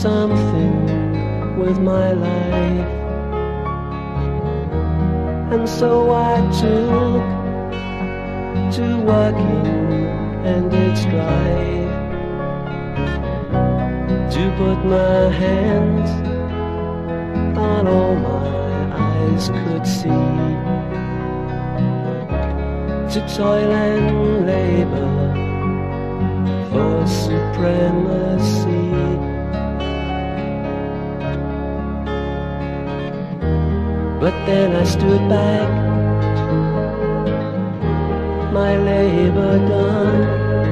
something with my life. And so I took to working and its drive, to put my hands on all my eyes could see, to toil and labor for supremacy. But then I stood back, my labor done,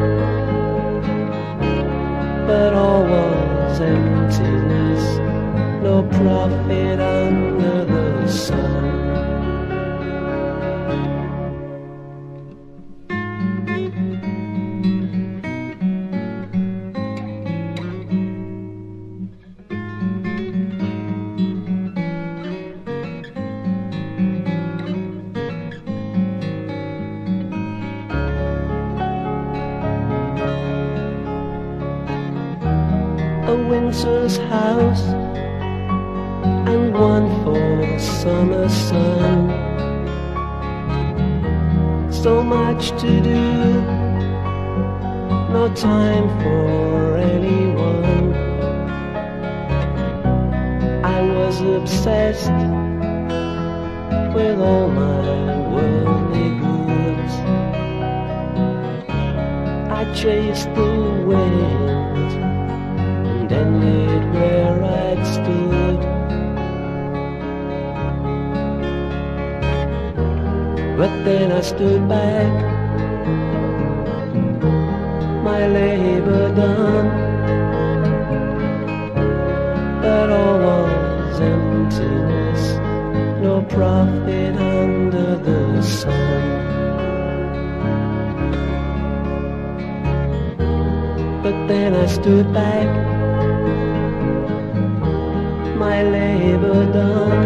but all was emptiness, no profit under the sun. A winter's house and one for summer sun. So much to do, no time for anyone. I was obsessed with all my worldly goods. I chased the wind and ended where I'd stood. But then I stood back, my labor done, but all was emptiness, no profit under the sun. But then I stood back, my labor done,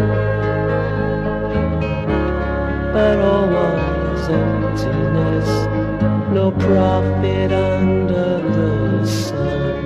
but all was emptiness, no profit under the sun.